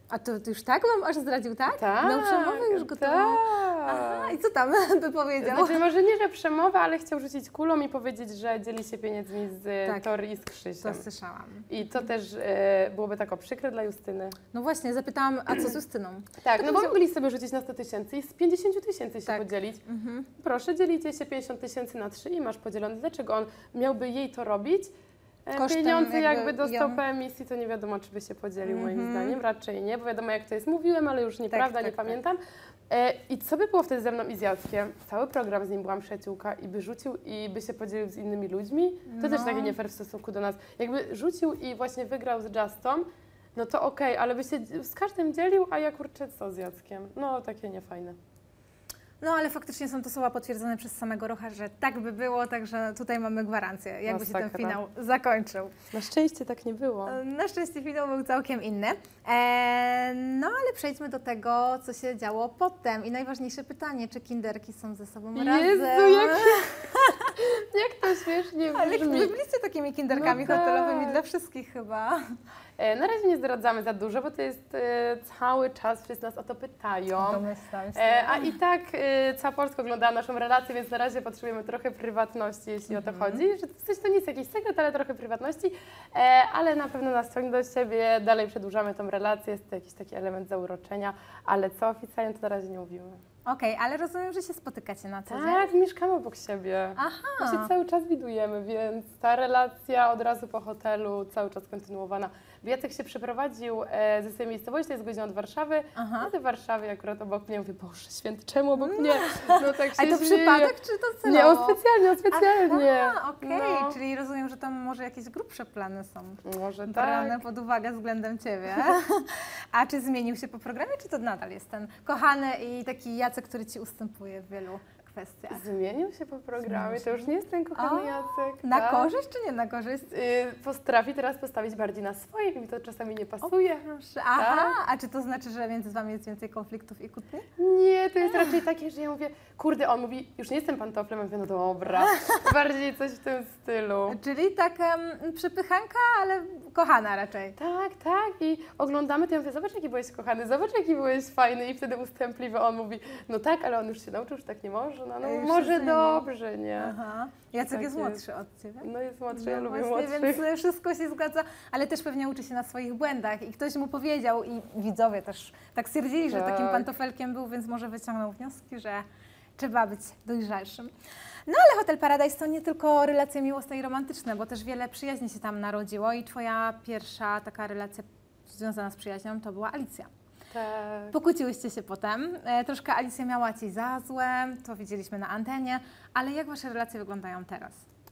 A to, to już tak wam aż zdradził, tak? Tak, Miał przemowę już gotową? tak. Aha, i co tam by powiedział? Znaczy może nie, że przemowę, ale chciał rzucić kulą i powiedzieć, że dzieli się pieniędzmi z Tak. Tori i z To Krzysiem. słyszałam. I to też e, byłoby tak o przykre dla Justyny. No właśnie, zapytałam, a co z Justyną? Tak, To no bo będzie- mogli sobie rzucić na sto tysięcy i z pięćdziesiąt tysięcy się Tak. podzielić. Mhm. Proszę, dzielicie się pięćdziesiąt tysięcy na trzy i masz podzielone. Dlaczego on miałby jej to robić? E, Kosztem Pieniądze jakby jakby dostał ją- po emisji, to nie wiadomo, czy by się podzielił moim Mhm. zdaniem. Raczej nie, bo wiadomo jak to jest. Mówiłem, ale już nieprawda, tak, nie tak. pamiętam. E, I co by było wtedy ze mną i z Jackiem? Cały program z nim byłam przyjaciółka i by rzucił i by się podzielił z innymi ludźmi? To też No. takie nie fair w stosunku do nas. Jakby rzucił i właśnie wygrał z Justą, no to okej, ale by się z każdym dzielił, a ja kurczę co z Jackiem? No takie niefajne. No ale faktycznie są to słowa potwierdzone przez samego Rocha, że tak by było, także tutaj mamy gwarancję, jakby się ten Masakra. finał zakończył. Na szczęście tak nie było. Na szczęście finał był całkiem inny. Eee, no ale przejdźmy do tego, co się działo potem. I najważniejsze pytanie, czy kinderki są ze sobą Jezu, razem? jak, jak to śmiesznie Ale brzmi. wy byliście takimi kinderkami No hotelowymi tak. dla wszystkich chyba. E, Na razie nie zdradzamy za dużo, bo to jest e, cały czas, wszyscy nas o to pytają. Domyślam się. E, a i tak e, cała Polska oglądała naszą relację, więc na razie potrzebujemy trochę prywatności, jeśli o to chodzi. Że w sensie to nie jest jakiś sekret, ale trochę prywatności, e, ale na pewno nas ciągnie do siebie, dalej przedłużamy tą relację, jest to jakiś taki element zauroczenia, ale co oficjalnie to na razie nie mówimy. Okej, ale rozumiem, że się spotykacie na co dzień. Tak, mieszkamy obok siebie. My Aha. się cały czas widujemy, więc ta relacja od razu po hotelu cały czas kontynuowana. Jacek się przeprowadził e, ze swojej miejscowości, to jest godzina od Warszawy, Aha. a do Warszawy akurat obok mnie. Mówię, Boże święty, czemu obok mnie? No tak się A to śmieję. przypadek, czy to celowo? Nie, on specjalnie, on specjalnie. Aha, okej, No. czyli rozumiem, że tam może jakieś grubsze plany są. Może Brane tak. pod uwagę względem Ciebie. A czy zmienił się po programie, czy to nadal jest ten kochany i taki Jacek, który Ci ustępuje w wielu kwestiach? Zmienił się po programie, to już nie jest ten kochany O, Jacek. Na tak? korzyść, czy nie na korzyść? Y, potrafi teraz postawić bardziej na swoje i mi to czasami nie pasuje. Proszę. Aha, a czy to znaczy, że między Wami jest więcej konfliktów i kłótni? Nie, to jest raczej takie, że ja mówię, kurde, on mówi, już nie jestem pantoflem, ja mówię, no dobra, bardziej coś w tym stylu. Czyli tak um, przypychanka, ale kochana raczej. Tak, tak i oglądamy to ja mówię, zobacz jaki byłeś kochany, zobacz jaki byłeś fajny i wtedy ustępliwy on mówi, no tak, ale on już się nauczył, że tak nie może, no, no Już może się zmienił. dobrze, nie. Aha. Jacek Tak jest jest. młodszy od Ciebie. No jest młodszy, ja No lubię właśnie, młodszych. więc wszystko się zgadza, ale też pewnie uczy się na swoich błędach i ktoś mu powiedział i widzowie też tak stwierdzili, że Tak. takim pantofelkiem był, więc może wyciągnął wnioski, że trzeba być dojrzalszym. No ale Hotel Paradise to nie tylko relacje miłosne i romantyczne, bo też wiele przyjaźni się tam narodziło i Twoja pierwsza taka relacja związana z przyjaźnią to była Alicja. Tak. Pokłóciłyście się potem, e, troszkę Alicja miała Ci za złe, to widzieliśmy na antenie, ale jak Wasze relacje wyglądają teraz?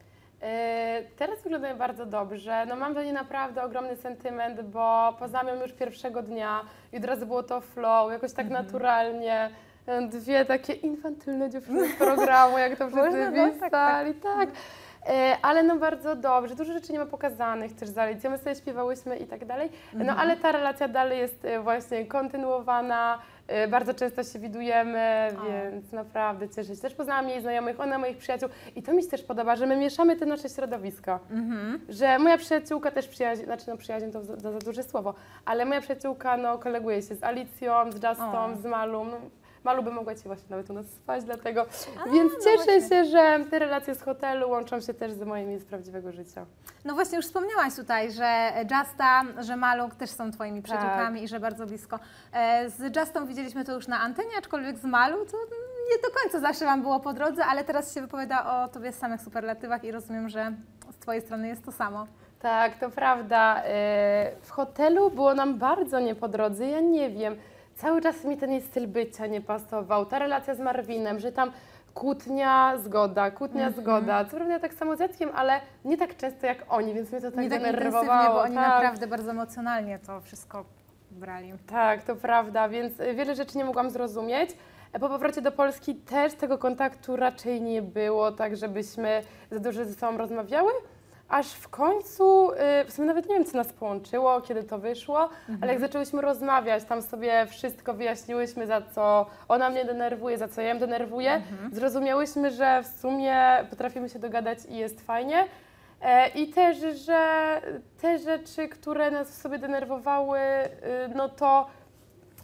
E, Teraz wyglądają bardzo dobrze. No mam do niej naprawdę ogromny sentyment, bo poznałam ją już pierwszego dnia i od razu było to flow, jakoś tak naturalnie. E, Dwie takie infantylne dziewczyny z programu, jak to wszyscy Można, no, tak, pisali, tak. E, Ale no bardzo dobrze, dużo rzeczy nie ma pokazanych też z Alicją, my sobie śpiewałyśmy i tak dalej, no ale ta relacja dalej jest e, właśnie kontynuowana, e, bardzo często się widujemy, O. więc naprawdę cieszę się. Też poznałam jej znajomych, ona moich przyjaciół i to mi się też podoba, że my mieszamy te nasze środowiska, Mhm. że moja przyjaciółka też przyjaźń, znaczy no przyjaźń to za, za, za duże słowo, ale moja przyjaciółka no koleguje się z Alicją, z Justą, O. z Malą, no, Malu by mogła Ci właśnie nawet u nas spać, dlatego, A, więc no cieszę właśnie. się, że te relacje z hotelu łączą się też z moimi z prawdziwego życia. No właśnie już wspomniałaś tutaj, że Justa, że Maluk też są Twoimi Tak. przyjaciółkami i że bardzo blisko. E, Z Justą widzieliśmy to już na antenie, aczkolwiek z Malu to nie do końca zawsze Wam było po drodze, ale teraz się wypowiada o Tobie w samych superlatywach i rozumiem, że z Twojej strony jest to samo. Tak, to prawda. Yy, W hotelu było nam bardzo nie po drodze, ja nie wiem. Cały czas mi ten jej styl bycia nie pasował. Ta relacja z Marvinem, że tam kłótnia, zgoda, kłótnia, Mhm. zgoda. Co prawda ja tak samo z Jackiem, ale nie tak często jak oni, więc mnie to tak nie tak intensywnie, denerwowało. bo oni tak. naprawdę bardzo emocjonalnie to wszystko brali. Tak, to prawda, więc y, wiele rzeczy nie mogłam zrozumieć. E, Po powrocie do Polski też tego kontaktu raczej nie było, tak żebyśmy za dużo ze sobą rozmawiały. Aż w końcu, y, w sumie nawet nie wiem, co nas połączyło, kiedy to wyszło, ale jak zaczęłyśmy rozmawiać, tam sobie wszystko wyjaśniłyśmy, za co ona mnie denerwuje, za co ja ją denerwuję, zrozumiałyśmy, że w sumie potrafimy się dogadać i jest fajnie. E, I też, że te rzeczy, które nas w sobie denerwowały, y, no to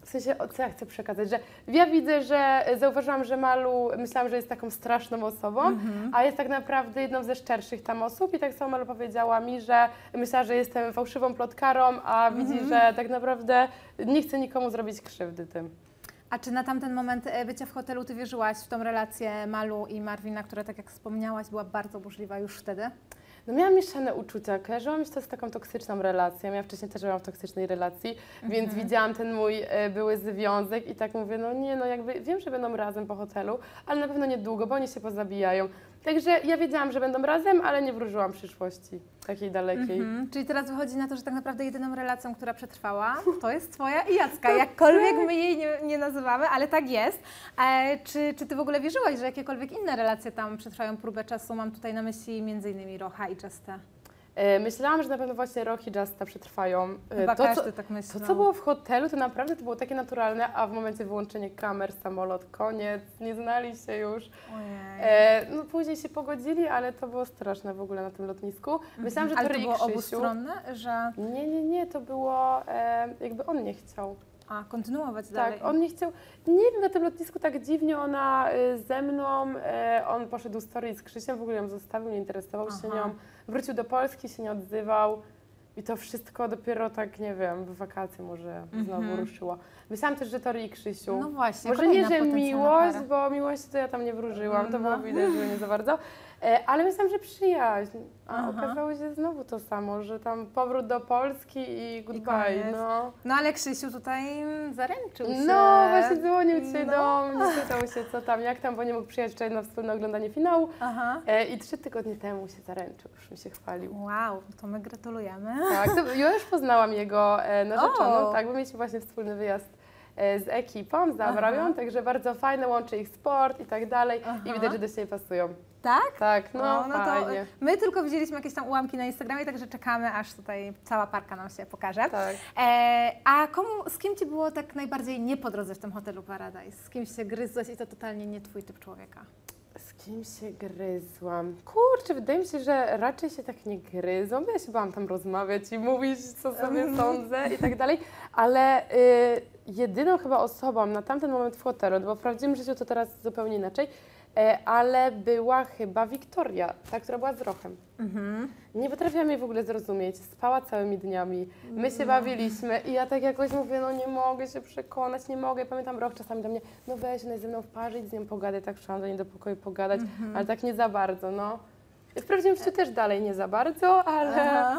W sensie, o co ja chcę przekazać, że ja widzę, że zauważyłam, że Malu, myślałam, że jest taką straszną osobą, mm-hmm. a jest tak naprawdę jedną ze szczerszych tam osób i tak samo Malu powiedziała mi, że myślała, że jestem fałszywą plotkarą, a widzi, mm-hmm. że tak naprawdę nie chce nikomu zrobić krzywdy tym. A czy na tamten moment bycia w hotelu Ty wierzyłaś w tą relację Malu i Marvina, która, tak jak wspomniałaś, była bardzo burzliwa już wtedy? No miałam mieszane uczucia, kojarzyłam się to z taką toksyczną relacją, ja wcześniej też byłam w toksycznej relacji, mm-hmm. więc widziałam ten mój e, były związek i tak mówię, no nie, no jakby wiem, że będą razem po hotelu, ale na pewno niedługo, bo oni się pozabijają. Także ja wiedziałam, że będą razem, ale nie wróżyłam przyszłości takiej dalekiej. Mm-hmm. Czyli teraz wychodzi na to, że tak naprawdę jedyną relacją, która przetrwała, to jest Twoja i Jacka, jakkolwiek my jej nie, nie nazywamy, ale tak jest. E, czy, czy Ty w ogóle wierzyłaś, że jakiekolwiek inne relacje tam przetrwają próbę czasu? Mam tutaj na myśli między innymi Rocha i Justa. Myślałam, że na pewno właśnie Roch i Justa przetrwają. Chyba to, każdy co, tak myślał. To, co było w hotelu, to naprawdę to było takie naturalne, a w momencie wyłączenia kamer, samolot, koniec, nie znali się już. E, no później się pogodzili, ale to było straszne w ogóle na tym lotnisku. Myślałam, że to Ale to i było Krzysiu. obustronne, że... Nie, nie, nie, to było e, jakby on nie chciał. A, kontynuować tak, dalej. Tak, on nie chciał, nie wiem, na tym lotnisku tak dziwnie ona y, ze mną, y, on poszedł do story z Krzysiem, w ogóle ją zostawił, nie interesował Aha. się nią, wrócił do Polski, się nie odzywał i to wszystko dopiero tak, nie wiem, w wakacje może mm-hmm. znowu ruszyło. Myślałam też, że Tori i Krzysiu. No właśnie, może nie, że miłość, bo miłość to ja tam nie wróżyłam, to no. było widać, że nie za bardzo. E, ale myślałam, że przyjaźń, a Aha. okazało się znowu to samo, że tam powrót do Polski i goodbye. I no. no ale Krzysiu tutaj zaręczył się. No właśnie dzwonił dzisiaj no. do mnie, pytał się co tam, jak tam, bo nie mógł przyjechać wczoraj na wspólne oglądanie finału. Aha. E, I trzy tygodnie temu się zaręczył, już mi się chwalił. Wow, to my gratulujemy. Tak, to ja już poznałam jego e, narzeczoną, tak, bo mieliśmy właśnie wspólny wyjazd z ekipą, zabrał ją, także bardzo fajne, łączy ich sport i tak dalej. Aha. I widać, że do siebie pasują. Tak? Tak, no, o, no fajnie. To my tylko widzieliśmy jakieś tam ułamki na Instagramie, także czekamy, aż tutaj cała parka nam się pokaże. Tak. E, a komu, z kim Ci było tak najbardziej nie po drodze w tym hotelu Paradise? Z kim się gryzłaś i to totalnie nie Twój typ człowieka? Z kim się gryzłam? Kurczę, wydaje mi się, że raczej się tak nie gryzłam, bo ja się bałam tam rozmawiać i mówić, co sobie sądzę i tak dalej, ale y, jedyną chyba osobą na tamten moment w hotelu, bo w prawdziwym życiu to teraz zupełnie inaczej, y, ale była chyba Wiktoria, ta, która była z Rochem. Mhm. Nie potrafiłam jej w ogóle zrozumieć, spała całymi dniami, my się no. bawiliśmy i ja tak jakoś mówię, no nie mogę się przekonać, nie mogę. Pamiętam, Roch czasami do mnie, no weź, ona jest ze mną w parze, idź z nią pogadaj, tak szłam do niej do pokoju pogadać, mhm. ale tak nie za bardzo, no. W prawdziwym życiu też dalej nie za bardzo, ale...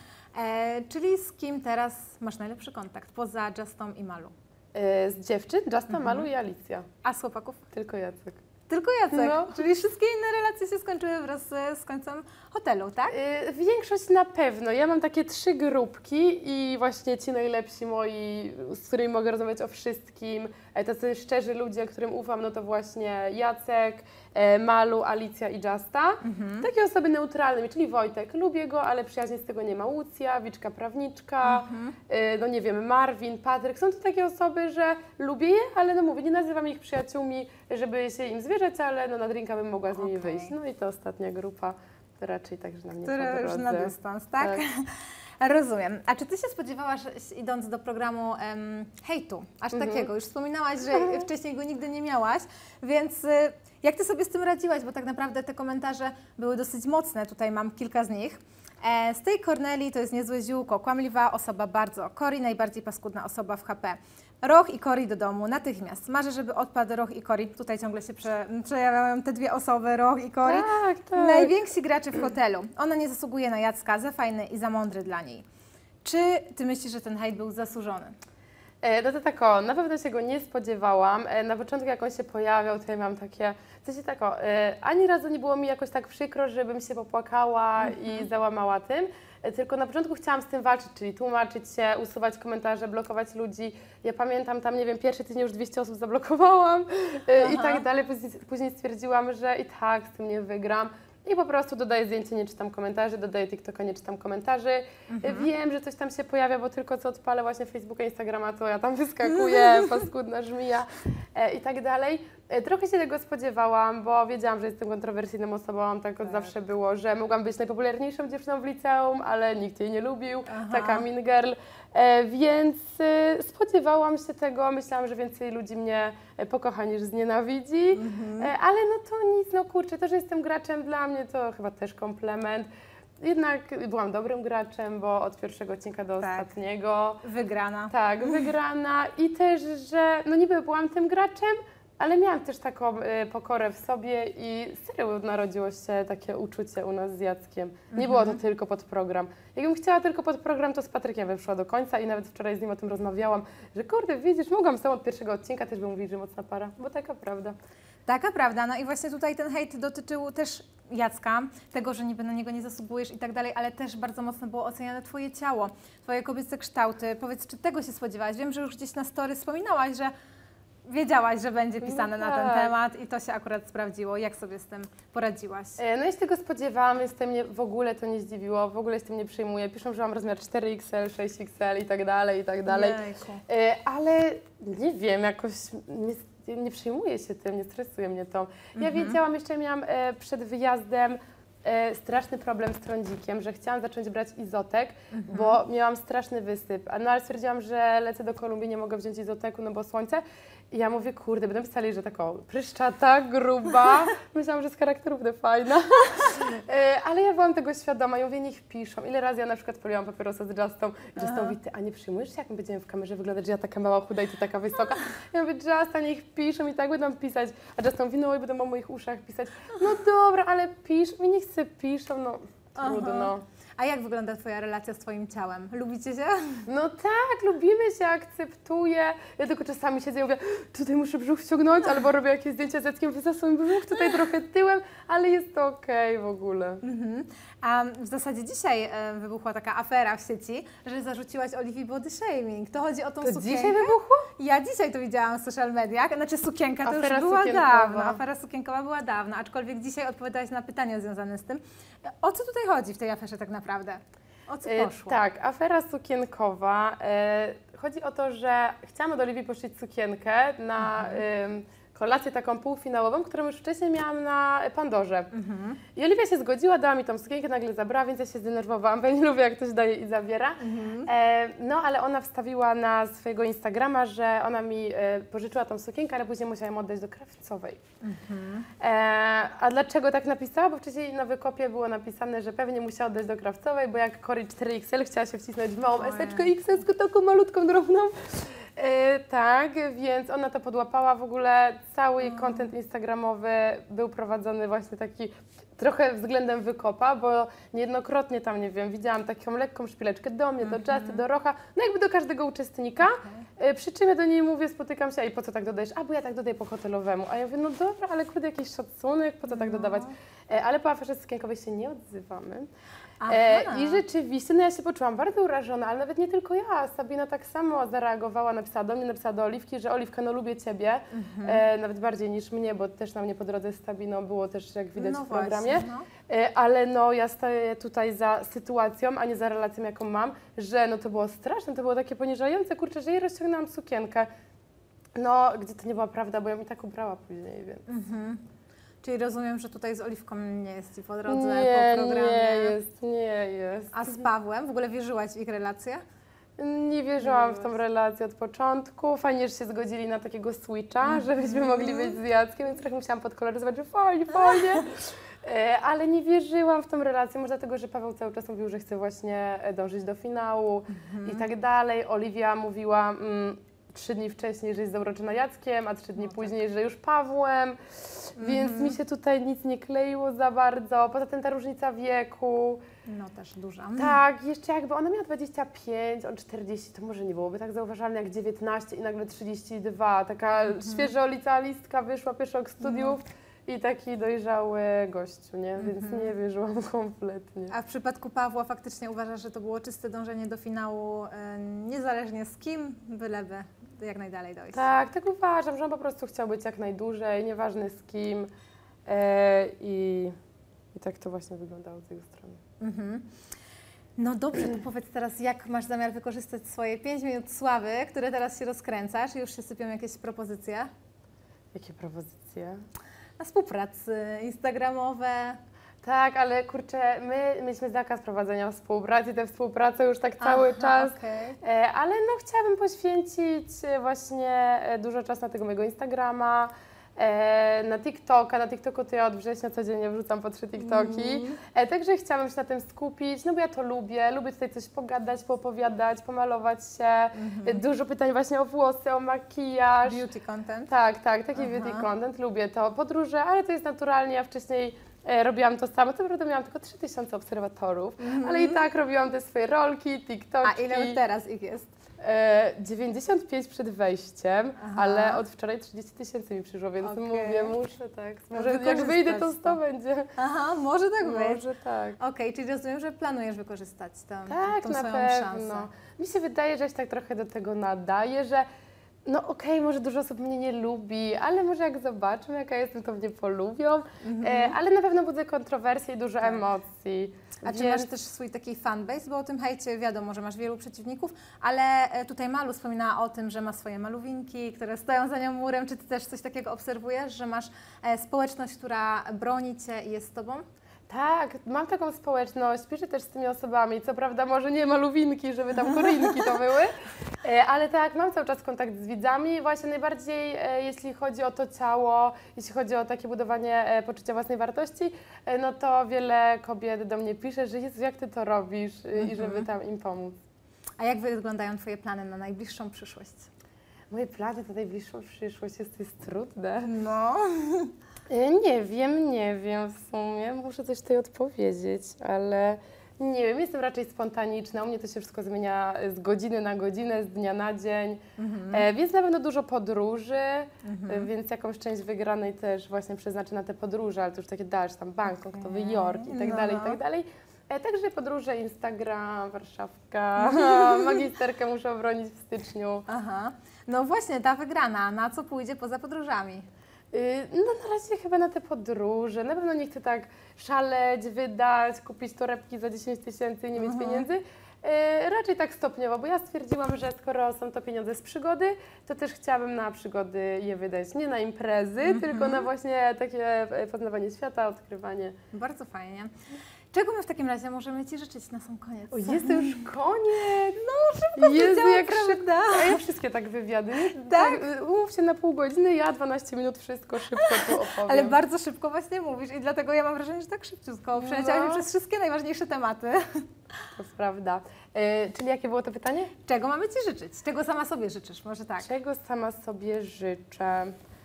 E, czyli z kim teraz masz najlepszy kontakt, poza Justą i Malu? E, z dziewczyn, Justa, mhm. Malu i Alicja. A z chłopaków? Tylko Jacek. Tylko Jacek, no. Czyli wszystkie inne relacje się skończyły wraz z, z końcem hotelu, tak? Yy, większość na pewno. Ja mam takie trzy grupki i właśnie ci najlepsi moi, z którymi mogę rozmawiać o wszystkim, tacy szczerzy ludzie, którym ufam, no to właśnie Jacek, e, Malu, Alicja i Justa. Mhm. Takie osoby neutralne, czyli Wojtek, lubię go, ale przyjaźnie z tego nie ma. Łucja, Wiczka prawniczka, mhm. e, no nie wiem, Marvin, Patryk. Są to takie osoby, że lubię je, ale no mówię, nie nazywam ich przyjaciółmi, żeby się im zwierzać, ale no na drinka bym mogła z nimi okay. wyjść. No i to ostatnia grupa, to raczej także na mnie po drodze. Już na dystans, tak? tak. Rozumiem. A czy Ty się spodziewałaś, idąc do programu um, hejtu, aż mhm. takiego? Już wspominałaś, że mhm. wcześniej go nigdy nie miałaś, więc y, jak Ty sobie z tym radziłaś? Bo tak naprawdę te komentarze były dosyć mocne, tutaj mam kilka z nich. E, z tej Korneli to jest niezłe ziółko, kłamliwa osoba bardzo, Cory najbardziej paskudna osoba w H P. Roch i Cory do domu, natychmiast. Marzę, żeby odpadł Roch i Cory. Tutaj ciągle się prze, przejawiają te dwie osoby, Roch i Cory. Tak, tak. Najwięksi gracze w hotelu. Ona nie zasługuje na Jacka, za fajny i za mądry dla niej. Czy Ty myślisz, że ten hejt był zasłużony? E, no to tak o, na pewno się go nie spodziewałam. E, na początku jak on się pojawiał, to ja mam takie, coś tak o, e, ani razu nie było mi jakoś tak przykro, żebym się popłakała mm-hmm. i załamała tym. Tylko na początku chciałam z tym walczyć, czyli tłumaczyć się, usuwać komentarze, blokować ludzi. Ja pamiętam tam, nie wiem, pierwszy tydzień już dwieście osób zablokowałam Aha. i tak dalej. Później stwierdziłam, że i tak z tym nie wygram. I po prostu dodaję zdjęcie, nie czytam komentarzy, dodaję TikToka, nie czytam komentarzy. Mhm. Wiem, że coś tam się pojawia, bo tylko co odpalę właśnie Facebooka, Instagrama, to ja tam wyskakuję, paskudna żmija e, i tak dalej. E, Trochę się tego spodziewałam, bo wiedziałam, że jestem kontrowersyjną osobą, tak od Tak. zawsze było, że mogłam być najpopularniejszą dziewczyną w liceum, ale nikt jej nie lubił, Aha. taka mean girl, e, więc e, spodziewałam się tego, myślałam, że więcej ludzi mnie e, pokocha niż znienawidzi, Mhm. e, ale no to nic, no kurczę, to, że jestem graczem dla mnie to chyba też komplement. Jednak byłam dobrym graczem, bo od pierwszego odcinka do Tak. ostatniego, Wygrana. tak, wygrana i też, że no niby byłam tym graczem, ale miałam też taką y, pokorę w sobie i serio narodziło się takie uczucie u nas z Jackiem. Nie było to tylko pod program. Jakbym chciała tylko pod program, to z Patrykiem bym szła do końca i nawet wczoraj z nim o tym rozmawiałam, że kurde, widzisz, mogłam sam od pierwszego odcinka też by mówić, że mocna para, bo taka prawda. Taka prawda, no i właśnie tutaj ten hejt dotyczył też Jacka, tego, że niby na niego nie zasługujesz i tak dalej, ale też bardzo mocno było oceniane Twoje ciało, Twoje kobiece kształty. Powiedz, czy tego się spodziewałaś? Wiem, że już gdzieś na story wspominałaś, że wiedziałaś, że będzie pisane No na ten tak. temat i to się akurat sprawdziło. Jak sobie z tym poradziłaś? E, No ja się tego spodziewałam, jestem nie, w ogóle to nie zdziwiło, w ogóle się tym nie przejmuję. Piszą, że mam rozmiar cztery X L, sześć X L i tak dalej, i tak dalej. Jejku. E, Ale nie wiem, jakoś nie, nie przejmuję się tym, nie stresuje mnie to. Ja Mhm. wiedziałam, jeszcze miałam e, przed wyjazdem e, straszny problem z trądzikiem, że chciałam zacząć brać izotek, Mhm. bo miałam straszny wysyp. A no ale stwierdziłam, że lecę do Kolumbii, nie mogę wziąć izoteku, no bo słońce. I ja mówię, kurde, będą pisali, że taka pryszczata, gruba. Myślałam, że z charakteru będę fajna. E, Ale ja byłam tego świadoma i mówię, niech piszą. Ile razy ja na przykład poliłam papierosa z Justą i Justa mówi, ty, a nie przyjmujesz się, jak my będziemy w kamerze wyglądać, że ja taka mała, chuda i ty taka wysoka? Ja mówię, Justa, niech piszą i tak będą pisać. A Justa mówi, no i będą o moich uszach pisać. No dobra, ale piszą i niech se piszą, no trudno. Aha. A jak wygląda Twoja relacja z Twoim ciałem? Lubicie się? No tak, lubimy się, akceptuję. Ja tylko czasami siedzę i mówię, tutaj muszę brzuch ściągnąć, albo robię jakieś zdjęcia z Jackiem, wysasuję brzuch tutaj trochę tyłem, ale jest to okej w ogóle. Mhm. A w zasadzie dzisiaj e, wybuchła taka afera w sieci, że zarzuciłaś Oliwii body shaming. To chodzi o tą To sukienkę. dzisiaj wybuchło? Ja dzisiaj to widziałam w social mediach, znaczy sukienka to Afera już była sukienkowa. dawno, afera sukienkowa była dawno, aczkolwiek dzisiaj odpowiadałaś na pytania związane z tym. O co tutaj chodzi w tej aferze tak naprawdę? O co E, poszło? tak, afera sukienkowa. E, chodzi o to, że chciałam od Oliwii poszyć sukienkę na em, kolację taką półfinałową, którą już wcześniej miałam na Pandorze. Mhm. I Oliwia się zgodziła, dała mi tą sukienkę, nagle zabrała, więc ja się zdenerwowałam, bo ja nie lubię, jak ktoś daje i zabiera. Mhm. E, no, ale ona wstawiła na swojego Instagrama, że ona mi e, pożyczyła tą sukienkę, ale później musiała ją oddać do krawcowej. Mhm. E, a dlaczego tak napisała? Bo wcześniej na wykopie było napisane, że pewnie musiała oddać do krawcowej, bo jak Cory cztery X L chciała się wcisnąć w małą Ojej. eseczkę X S, taką malutką, drobną. E, tak, więc ona to podłapała. W ogóle cały jej content instagramowy był prowadzony właśnie taki trochę względem wykopa, bo niejednokrotnie tam, nie wiem, widziałam taką lekką szpileczkę do mnie, do Justy, do Rocha, no jakby do każdego uczestnika. E, Przy czym ja do niej mówię, spotykam się, i po co tak dodajesz? A, bo ja tak dodaję po hotelowemu. A ja mówię, no dobra, ale kurde, jakiś szacunek, po co tak dodawać? E, Ale po aferze sukienkowej się nie odzywamy. E, Aha. I rzeczywiście, no ja się poczułam bardzo urażona, ale nawet nie tylko ja. Sabina tak samo zareagowała, napisała do mnie, napisała do Oliwki, że Oliwka, no lubię Ciebie, e, nawet bardziej niż mnie, bo też na mnie po drodze z Sabiną było też, jak widać No w programie. właśnie, no. E, ale no ja staję tutaj za sytuacją, a nie za relacją, jaką mam, że no to było straszne, to było takie poniżające, kurczę, że jej rozciągnęłam sukienkę. No, gdzie to nie była prawda, bo ją i tak ubrała później, więc... Mhm. Czyli rozumiem, że tutaj z Oliwką nie jest Ci po drodze, Nie, po programie. nie jest, nie jest. A z Pawłem? W ogóle wierzyłaś w ich relację? Nie wierzyłam w tą relację od początku. Fajnie, że się zgodzili na takiego switcha, żebyśmy mogli być z Jackiem, więc trochę musiałam podkoloryzować, że fajnie, fajnie. E, Ale nie wierzyłam w tą relację, może dlatego, że Paweł cały czas mówił, że chce właśnie dążyć do finału i tak dalej. Oliwia mówiła mm, trzy dni wcześniej, że jest zauroczona Jackiem, a trzy dni później, że już Pawłem, więc mi się tutaj nic nie kleiło za bardzo. Poza tym ta różnica wieku. No też duża. Tak, jeszcze jakby ona miała dwadzieścia pięć, on czterdzieści, to może nie byłoby tak zauważalne jak dziewiętnaście i nagle trzydzieści dwa. Taka świeżo licealistka wyszła pierwszy rok studiów i taki dojrzały gościu, nie? Więc nie wierzyłam kompletnie. A w przypadku Pawła faktycznie uważasz, że to było czyste dążenie do finału, e, niezależnie z kim, byleby jak najdalej dojść? Tak, tak uważam, że on po prostu chciał być jak najdłużej, nieważne z kim e, i, i tak to właśnie wyglądało z jego strony. Mhm. No dobrze, to powiedz teraz, jak masz zamiar wykorzystać swoje pięć minut sławy, które teraz się rozkręcasz i już się sypią jakieś propozycje? Jakie propozycje? Na współpracy, instagramowe. Tak, ale kurczę, my mieliśmy zakaz prowadzenia współpracy, tę współpracę już tak cały Aha, czas, okej. e, ale no chciałabym poświęcić e, właśnie e, dużo czasu na tego mojego Instagrama, e, na TikToka. Na TikToku to ja od września codziennie wrzucam po trzy TikToki, Mhm. e, także chciałabym się na tym skupić, no bo ja to lubię, lubię tutaj coś pogadać, poopowiadać, pomalować się, e, dużo pytań właśnie o włosy, o makijaż. Beauty content. Tak, tak, taki Aha. beauty content, lubię to. Podróże, ale to jest naturalnie, ja wcześniej e, robiłam to samo, co prawda miałam tylko trzy tysiące obserwatorów, ale i tak robiłam te swoje rolki, TikToki. A ile teraz ich jest? E, dziewięćdziesiąt pięć przed wejściem, Aha. ale od wczoraj trzydzieści tysięcy mi przyszło, więc Okej. mówię, muszę tak, No, może jak wykorzystać wyjdę, to to. sto będzie. Aha, może tak być. Może tak. Okej, czyli rozumiem, że planujesz wykorzystać tę, Tak, tą na swoją pewno. szansę. Mi się wydaje, że ja się tak trochę do tego nadaję, że no okej, może dużo osób mnie nie lubi, ale może jak zobaczą, jaka jestem, to mnie polubią, e, ale na pewno budzę kontrowersje i dużo Tak. emocji. A czy więc- masz też swój taki fanbase? Bo o tym hejcie wiadomo, że masz wielu przeciwników, ale e, tutaj Malu wspominała o tym, że ma swoje maluwinki, które stoją za nią murem. Czy ty też coś takiego obserwujesz, że masz e, społeczność, która broni cię i jest z tobą? Tak, mam taką społeczność, piszę też z tymi osobami, co prawda może nie maluwinki, żeby tam korinki to były, e, ale tak, mam cały czas kontakt z widzami, właśnie najbardziej e, jeśli chodzi o to ciało, jeśli chodzi o takie budowanie e, poczucia własnej wartości, e, no to wiele kobiet do mnie pisze, że Jezu, jak ty to robisz e, i żeby tam im pomóc. A jak wyglądają twoje plany na najbliższą przyszłość? Moje plany na najbliższą przyszłość jest, to jest trudne. No. E, Nie wiem, nie wiem w sumie. Muszę coś tutaj odpowiedzieć, ale nie wiem, jestem raczej spontaniczna. U mnie to się wszystko zmienia z godziny na godzinę, z dnia na dzień, e, więc na pewno dużo podróży, e, więc jakąś część wygranej też właśnie przeznaczę na te podróże, ale to już takie dalsze, tam Bangkok, to Nowy Jork i tak no. dalej, i tak dalej. E, także podróże, Instagram, Warszawka, magisterkę muszę obronić w styczniu. Aha. No właśnie, ta wygrana, na co pójdzie poza podróżami? Y, No na razie chyba na te podróże. Na pewno nie chcę tak szaleć, wydać, kupić torebki za dziesięć tysięcy i nie mieć Mhm. pieniędzy. Y, Raczej tak stopniowo, bo ja stwierdziłam, że skoro są to pieniądze z przygody, to też chciałabym na przygody je wydać. Nie na imprezy, Mhm. tylko na właśnie takie e, poznawanie świata, odkrywanie. Bardzo fajnie. Czego my w takim razie możemy Ci życzyć na sam koniec? O, jest to już koniec! No, szybko Jezu, powiedziałam, jak prawda? szybko. A ja wszystkie tak wywiady. nie? Tak? y, Umów się na pół godziny, ja dwanaście minut wszystko szybko tu opowiem. Ale bardzo szybko właśnie mówisz i dlatego ja mam wrażenie, że tak szybciutko przeleciałaś No. przez wszystkie najważniejsze tematy. To prawda. E, czyli jakie było to pytanie? Czego mamy Ci życzyć? Czego sama sobie życzysz? Może tak. Czego sama sobie życzę?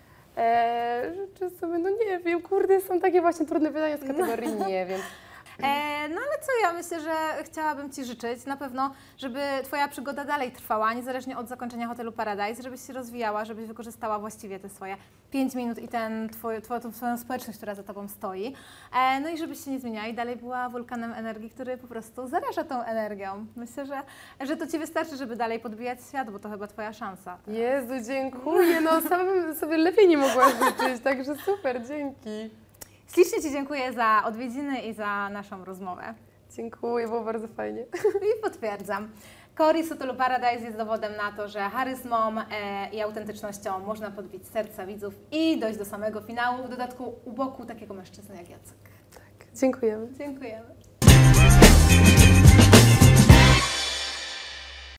E, życzę sobie, no nie wiem, kurde, są takie właśnie trudne pytania z kategorii nie wiem. E, no ale co ja myślę, że chciałabym Ci życzyć na pewno, żeby Twoja przygoda dalej trwała, niezależnie od zakończenia hotelu Paradise, żebyś się rozwijała, żebyś wykorzystała właściwie te swoje pięć minut i ten twoj, twoją, tą swoją społeczność, która za Tobą stoi. E, no i żebyś się nie zmieniała i dalej była wulkanem energii, który po prostu zaraża tą energią. Myślę, że, że to Ci wystarczy, żeby dalej podbijać świat, bo to chyba Twoja szansa. Jezu, dziękuję, no sama bym sobie lepiej nie mogła życzyć, także super, dzięki. Ślicznie Ci dziękuję za odwiedziny i za naszą rozmowę. Dziękuję, było bardzo fajnie. I potwierdzam. Cory z hotelu Paradise jest dowodem na to, że charyzmą e, i autentycznością można podbić serca widzów i dojść do samego finału, w dodatku u boku takiego mężczyzny jak Jacek. Tak, dziękujemy. Dziękujemy.